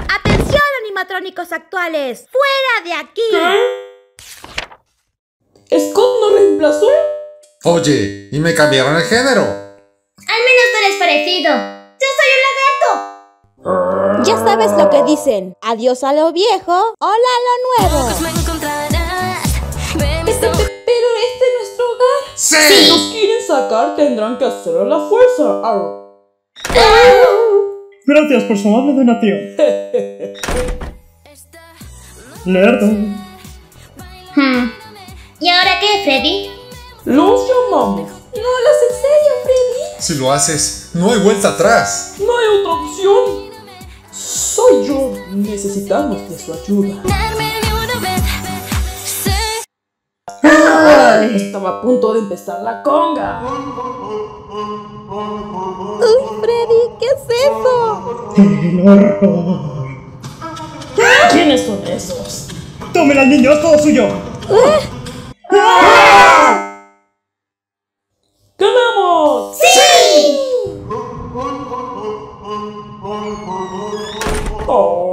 ¡Atención, animatrónicos actuales! ¡Fuera de aquí! ¿Scott no reemplazó? Oye, ¿y me cambiaron el género? Al menos tú eres parecido. ¡Yo soy un lagarto! Ya sabes lo que dicen. Adiós a lo viejo, hola a lo nuevo. Pero este es nuestro hogar. ¡Sí! Si nos quieren sacar, tendrán que hacerlo a la fuerza. Gracias por su amable donación. Lerdo. ¿Y ahora qué, Freddy? Los llamamos. No hablas en serio, Freddy. Si lo haces, no hay vuelta atrás. No hay otra opción. Soy yo. Necesitamos de su ayuda. Estaba a punto de empezar la conga. Uy, Freddy, ¿qué es eso? El horror. ¿Quiénes son esos? ¡Tómela, niño! ¡Es todo suyo! ¡Ganamos! ¡Sí! Oh.